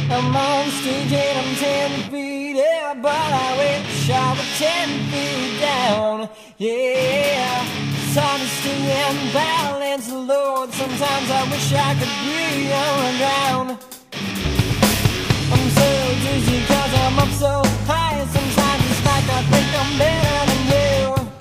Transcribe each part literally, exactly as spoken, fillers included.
I'm on stage and I'm ten feet up, but I wish I was ten feet down. Yeah, it's honesty and balance, Lord. Sometimes I wish I could breathe on the ground. I'm so dizzy cause I'm up so high. Sometimes it's like I think I'm better than you.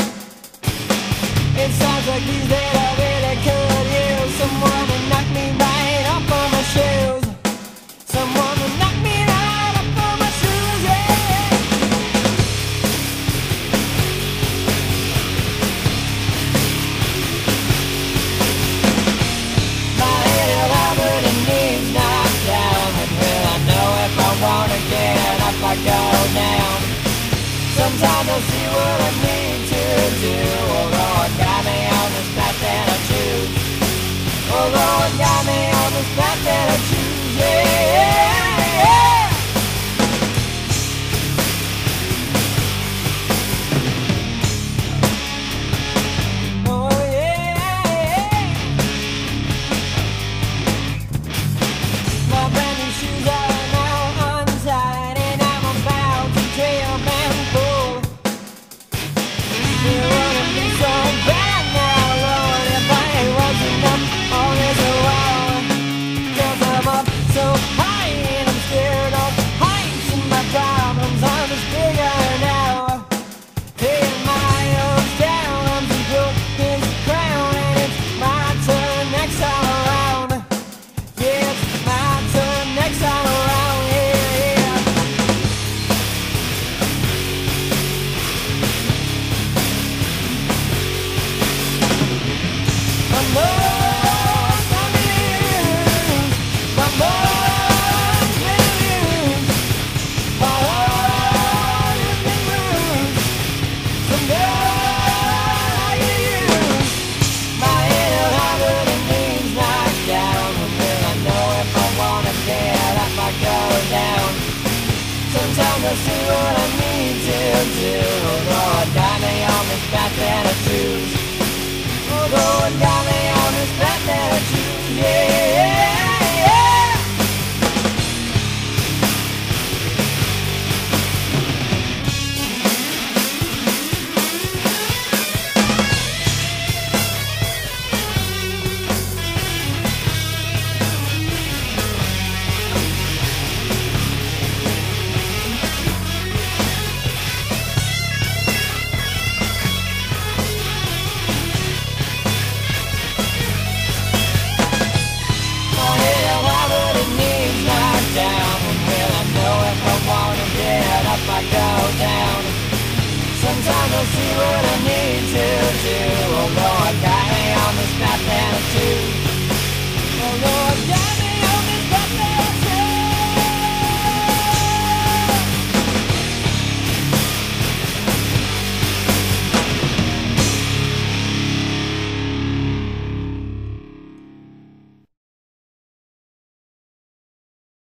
It sounds like these that I really could use someone to knock me right off of my shoes. Someone to knock me right off of my shoes, yeah. My head is covered and knees knocked down, and will I know if I wanna get up, I go down. Sometimes I see what I need to do. Oh Lord, got me on this path that I choose. Oh Lord, got me on this path that I choose, yeah. Sometimes I see what I need to do. Oh Lord, got me on this path that I choose. Oh Lord, got me on this path that I choose, yeah. I go down. Sometimes I see what I